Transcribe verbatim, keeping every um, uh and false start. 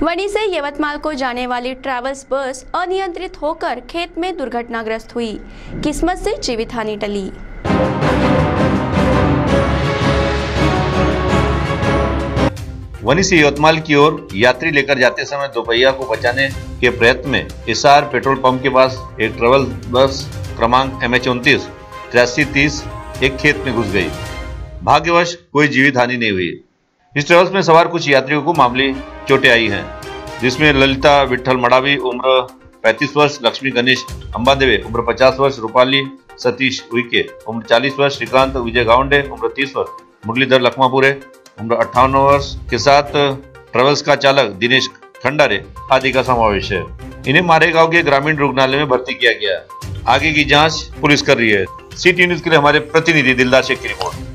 वनी से यवतमाल को जाने वाली ट्रैवल्स बस अनियंत्रित होकर खेत में दुर्घटनाग्रस्त हुई। किस्मत से जीवित हानि टली। वनी से यवतमाल की ओर यात्री लेकर जाते समय दोपहिया को बचाने के प्रयत्न में एसआर पेट्रोल पंप के पास एक ट्रैवल बस क्रमांक एम एच उनतीस तिरासी तीस एक खेत में घुस गई। भाग्यवश कोई जीवित हानि नहीं हुई। इस ट्रेवल्स में सवार कुछ यात्रियों को मामूली चोटें आई हैं, जिसमें ललिता विठल मडावी उम्र पैंतीस वर्ष, लक्ष्मी गणेश अंबादेवे उम्र पचास वर्ष, रूपाली सतीश उइके उम्र चालीस वर्ष, श्रीकांत विजय गावंडे उम्र तीस वर्ष, मुरलीधर लखमापुरे उम्र अट्ठावन वर्ष के साथ ट्रेवल्स का चालक दिनेश खंडारे आदि का समावेश है। इन्हें मारेगांव के ग्रामीण रुग्णालय में भर्ती किया गया। आगे की जांच पुलिस कर रही है। सिटी न्यूज के लिए हमारे प्रतिनिधि दिलदार शेख की रिपोर्ट।